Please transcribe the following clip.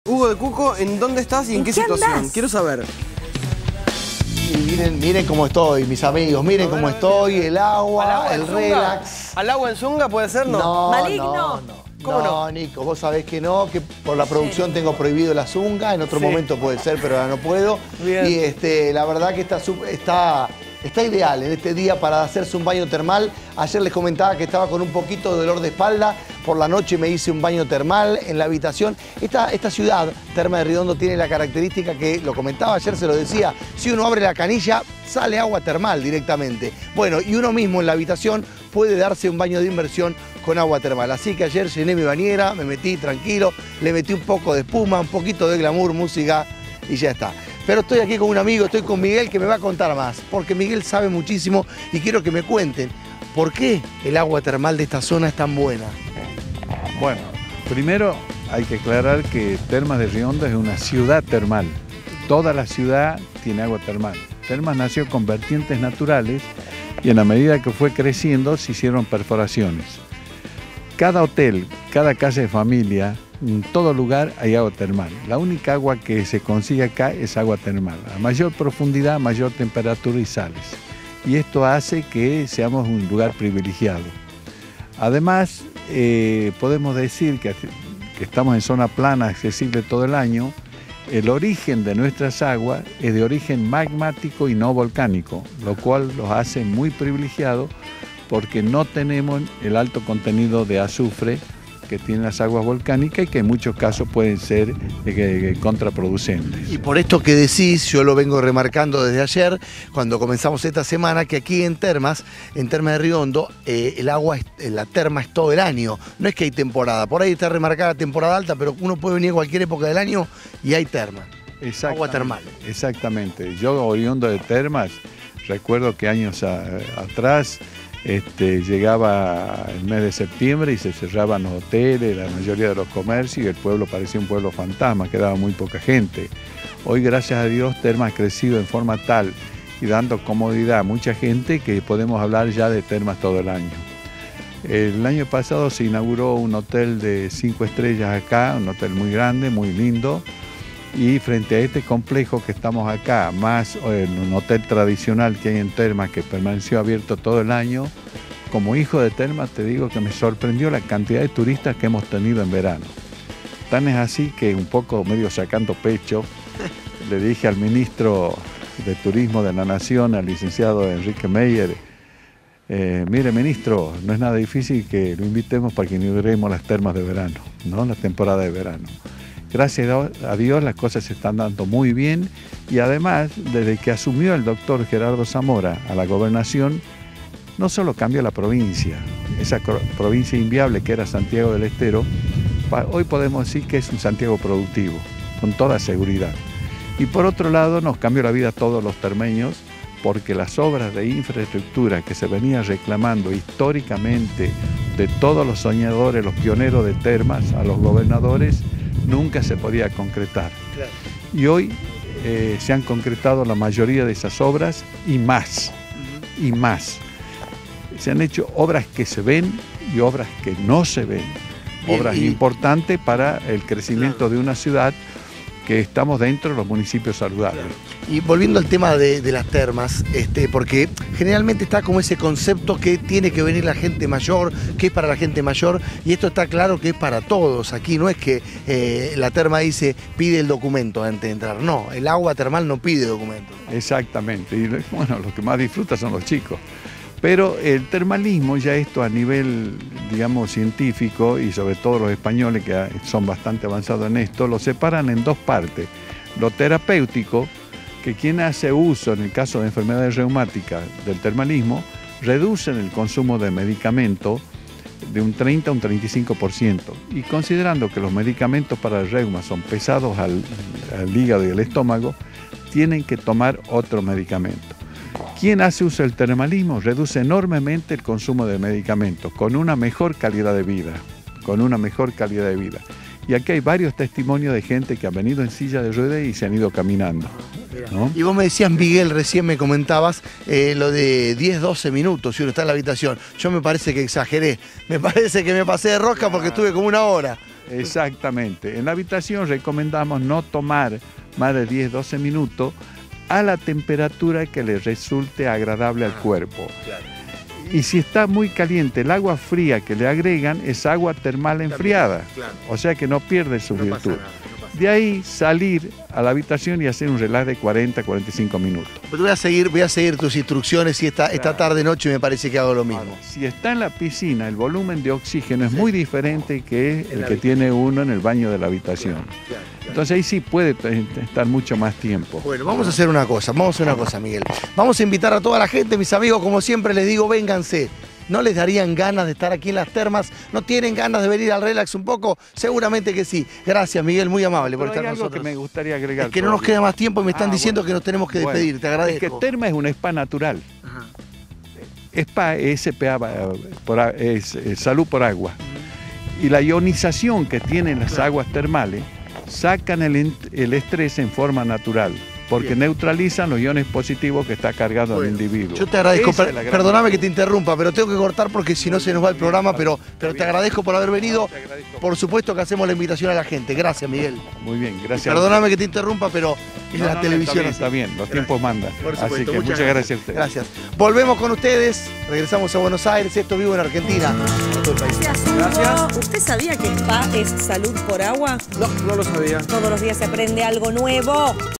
Hugo de Cuco, ¿en dónde estás y en qué situación? Andás? Quiero saber. Y miren cómo estoy, mis amigos, miren cómo estoy, el agua, el relax. ¿Al agua en Zunga puede ser? No. Maligno. ¿Cómo no? Nico, vos sabés que no, que por la producción tengo prohibido la zunga, en otro momento puede ser, pero ahora no puedo. Bien. Y la verdad que está ideal en este día para hacerse un baño termal. Ayer les comentaba que estaba con un poquito de dolor de espalda. Por la noche me hice un baño termal en la habitación. Esta ciudad, Termas de Riondo, tiene la característica que, lo comentaba ayer, se lo decía, si uno abre la canilla, sale agua termal directamente. Bueno, y uno mismo en la habitación puede darse un baño de inmersión con agua termal. Así que ayer llené mi bañera, me metí tranquilo, le metí un poco de espuma, un poquito de glamour, música y ya está. Pero estoy aquí con un amigo, estoy con Miguel, que me va a contar más, porque Miguel sabe muchísimo y quiero que me cuenten por qué el agua termal de esta zona es tan buena. Bueno, primero hay que aclarar que Termas de Riondo es una ciudad termal. Toda la ciudad tiene agua termal. Termas nació con vertientes naturales y en la medida que fue creciendo se hicieron perforaciones. Cada hotel, cada casa de familia, en todo lugar hay agua termal. La única agua que se consigue acá es agua termal. A mayor profundidad, mayor temperatura y sales. Y esto hace que seamos un lugar privilegiado. Además, podemos decir que estamos en zona plana, accesible todo el año. El origen de nuestras aguas es de origen magmático y no volcánico, lo cual los hace muy privilegiados porque no tenemos el alto contenido de azufre que tienen las aguas volcánicas y que en muchos casos pueden ser contraproducentes. Y por esto que decís, yo lo vengo remarcando desde ayer, cuando comenzamos esta semana, que aquí en Termas de Riondo, el agua, la terma es todo el año. No es que hay temporada, por ahí está remarcada temporada alta, pero uno puede venir a cualquier época del año y hay terma. Agua termal. Exactamente. Yo, oriundo de Termas, recuerdo que años atrás, llegaba el mes de septiembre y se cerraban los hoteles, la mayoría de los comercios y el pueblo parecía un pueblo fantasma, quedaba muy poca gente. Hoy, gracias a Dios, Termas ha crecido en forma tal y dando comodidad a mucha gente que podemos hablar ya de Termas todo el año. El año pasado se inauguró un hotel de 5 estrellas acá, un hotel muy grande, muy lindo. Y frente a este complejo que estamos acá, más un hotel tradicional que hay en Termas que permaneció abierto todo el año, como hijo de Termas te digo que me sorprendió la cantidad de turistas que hemos tenido en verano. Tan es así que un poco medio sacando pecho, le dije al ministro de Turismo de la Nación, al licenciado Enrique Meyer, mire ministro, no es nada difícil que lo invitemos para que inauguremos las termas de verano, ¿no? La temporada de verano. Gracias a Dios las cosas se están dando muy bien y además desde que asumió el doctor Gerardo Zamora a la gobernación no solo cambió la provincia, esa provincia inviable que era Santiago del Estero, hoy podemos decir que es un Santiago productivo, con toda seguridad. Y por otro lado nos cambió la vida a todos los termeños porque las obras de infraestructura que se venían reclamando históricamente de todos los soñadores, los pioneros de Termas, a los gobernadores, nunca se podía concretar. Claro. Y hoy se han concretado la mayoría de esas obras y más, y más. Se han hecho obras que se ven y obras que no se ven. Bien, obras importantes para el crecimiento de una ciudad que estamos dentro de los municipios saludables. Y volviendo al tema de las termas, porque generalmente está como ese concepto que tiene que venir la gente mayor, que es para la gente mayor, y esto está claro que es para todos. Aquí no es que la terma dice pide el documento antes de entrar, no, el agua termal no pide documento. Exactamente, y bueno, los que más disfrutan son los chicos. Pero el termalismo, ya esto a nivel, digamos, científico, y sobre todo los españoles que son bastante avanzados en esto, lo separan en dos partes. Lo terapéutico, que quien hace uso, en el caso de enfermedades reumáticas, del termalismo, reducen el consumo de medicamentos de un 30 a un 35%. Y considerando que los medicamentos para el reuma son pesados al hígado y al estómago, tienen que tomar otro medicamento. Quien hace uso del termalismo reduce enormemente el consumo de medicamentos con una mejor calidad de vida, Y aquí hay varios testimonios de gente que ha venido en silla de ruedas y se han ido caminando, ¿no? Y vos me decías, Miguel, recién me comentabas lo de 10-12 minutos si uno está en la habitación. Yo me parece que exageré, me parece que me pasé de rosca porque estuve como una hora. Exactamente. En la habitación recomendamos no tomar más de 10-12 minutos a la temperatura que le resulte agradable al cuerpo. Claro. Y si está muy caliente, el agua fría que le agregan es agua termal enfriada. Claro. O sea que no pierde su No pasa virtud. nada, no pasa De ahí salir a la habitación y hacer un relax de 40-45 minutos. Pues voy a seguir tus instrucciones y esta tarde noche me parece que hago lo mismo. Si está en la piscina, el volumen de oxígeno es muy diferente que el que tiene uno en el baño de la habitación. Entonces ahí sí puede estar mucho más tiempo. Bueno, vamos a hacer una cosa, Miguel. Vamos a invitar a toda la gente, mis amigos, como siempre les digo, vénganse. ¿No les darían ganas de estar aquí en las termas? ¿No tienen ganas de venir al relax un poco? Seguramente que sí. Gracias, Miguel, muy amable por Pero estar hay con algo nosotros. que me gustaría agregar. Es que no nos queda más tiempo y me están diciendo bueno. que nos tenemos que despedir. Te agradezco. Es que Terma es un spa natural. Ajá. Spa es SPA, es salud por agua. Y la ionización que tienen las aguas termales sacan el estrés en forma natural, porque Bien. neutralizan los iones positivos que está cargado Bueno, el individuo. Yo te agradezco, Esa es la gran perdóname maravilla. que te interrumpa, pero tengo que cortar porque si no se nos va el programa, pero te agradezco por haber venido. Te agradezco. Por supuesto que hacemos la invitación a la gente. Gracias, Miguel. Muy bien, gracias. Perdóname que te interrumpa, pero es No, la no, televisión. Está bien, los tiempos mandan. Por Así supuesto, que muchas gracias a ustedes. Gracias. Volvemos con ustedes, regresamos a Buenos Aires, esto vivo en Argentina. a todo el país. Gracias. ¿Usted sabía que spa es salud por agua? No, no lo sabía. Todos los días se aprende algo nuevo.